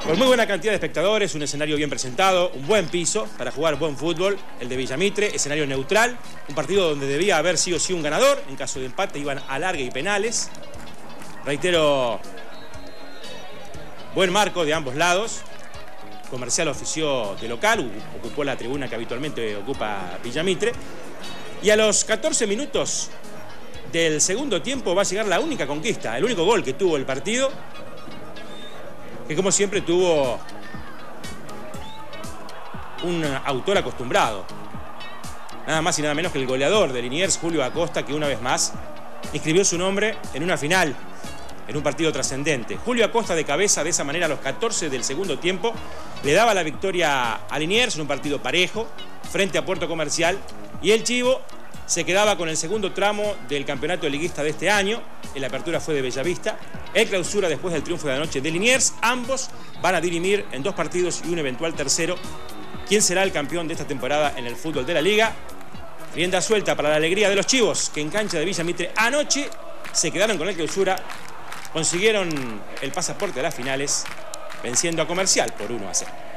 Con muy buena cantidad de espectadores, un escenario bien presentado, un buen piso para jugar buen fútbol, el de Villa Mitre, escenario neutral, un partido donde debía haber sí o sí un ganador, en caso de empate iban a alargue y penales. Reitero, buen marco de ambos lados. Comercial ofició de local, ocupó la tribuna que habitualmente ocupa Villa Mitre. Y a los 14 minutos del segundo tiempo va a llegar la única conquista, el único gol que tuvo el partido, que como siempre tuvo un autor acostumbrado. Nada más y nada menos que el goleador de Liniers, Julio Acosta, que una vez más inscribió su nombre en una final, en un partido trascendente. Julio Acosta de cabeza, de esa manera, a los 14 del segundo tiempo, le daba la victoria a Liniers en un partido parejo, frente a Puerto Comercial, y el Chivo se quedaba con el segundo tramo del campeonato liguista de este año. La apertura fue de Bellavista, el clausura después del triunfo de anoche de Liniers. Ambos van a dirimir en 2 partidos y un eventual tercero quién será el campeón de esta temporada en el fútbol de la liga. Rienda suelta para la alegría de los chivos, que en cancha de Villa Mitre anoche se quedaron con el clausura, consiguieron el pasaporte a las finales, venciendo a Comercial por 1-0.